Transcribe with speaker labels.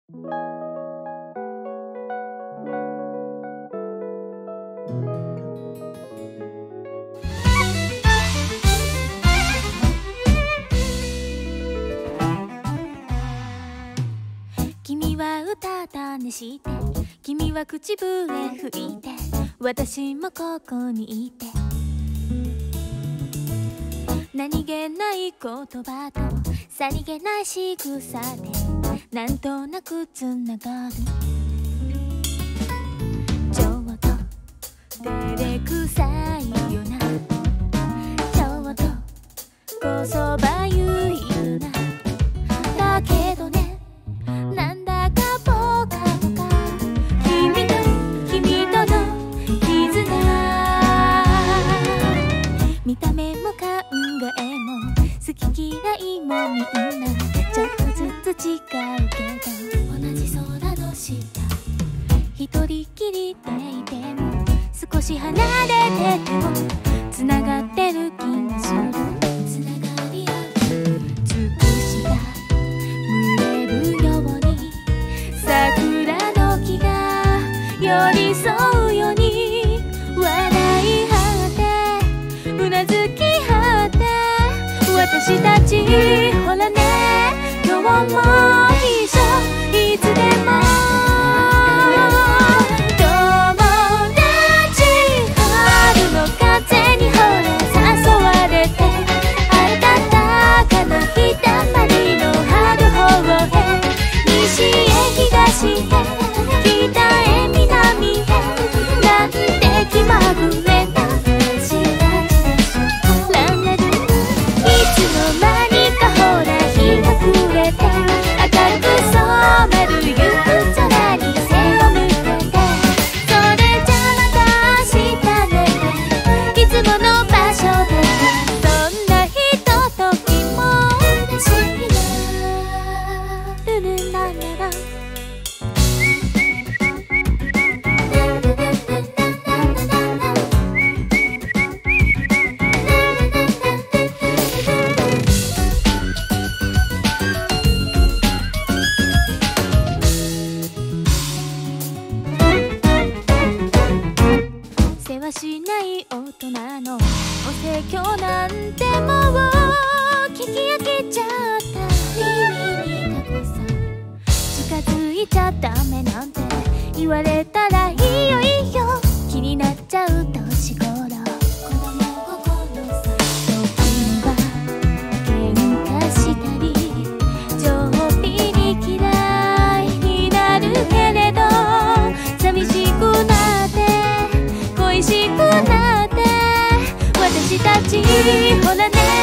Speaker 1: 君はうたた寝して、君は口笛吹いて、私もここにいて、何気ない言葉とさりげない仕草でなんとなくつながる。ちょっと照れくさいよな、ちょっとこそばゆいよな。だけどね、なんだかぽかぽか君との絆、見た目も考えも好き嫌いもみんなちょっとずつ違うけど、同じ空の下一人きりでいても少し離れててもつながってる気がする。つながり合うつくしが群れるように、桜の木が寄り添うように、笑い合ってうなずき合って、私たちほらね、今日も一緒いつでも友達。春の風にほら誘われて、暖かなひだまりの春方へ、西へ東へ北へ南へなんて気まぐれな私たちでしょ。ランナルいつの間にかほら日が暮れて、赤く染まる夕空に背を向けて、それじゃまた明日ね、いつもの場所でそんなひとときも嬉しいな。ルルラララせわしない大人のお説教なんてもう聞き飽きちゃった。耳にタコさん近づいちゃダメなんて言われたらいいよいいよ、気になっちゃう年頃。子供心さ、時には喧嘩したりちょっぴり嫌いになるけれど、寂しくなって恋しくなって、私たちほらね